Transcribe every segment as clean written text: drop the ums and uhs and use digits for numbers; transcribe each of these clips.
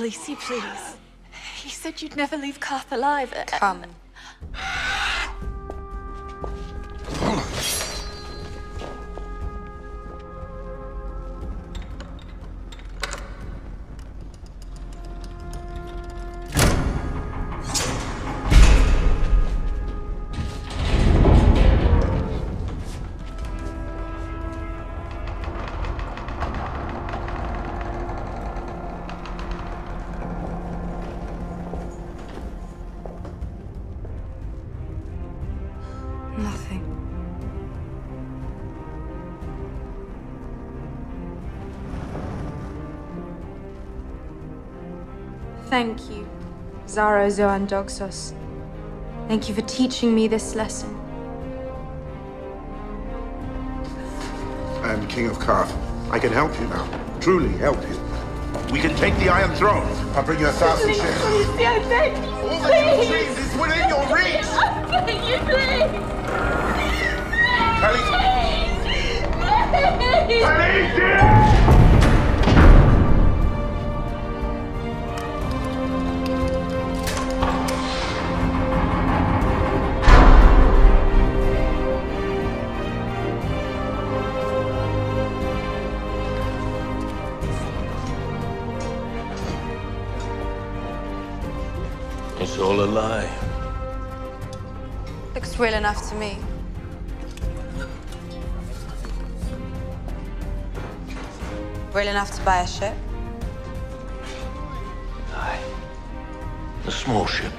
Khaleesi, please. You said you'd never leave Qarth alive. Come. Nothing. Thank you, Zara, Zoan, Daxos. Thank you for teaching me this lesson. I am King of Qarth. I can help you now. Truly help you. We can take the Iron Throne. I'll bring you 1,000 shares. Please, I beg you, All that you dreamed is within your reach. I beg you, please. Talisa! Please. Talisa! It's all a lie. Looks real enough to me. Real enough to buy a ship? Aye. A small ship.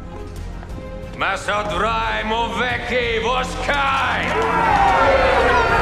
Masadrai Moveki Voskai!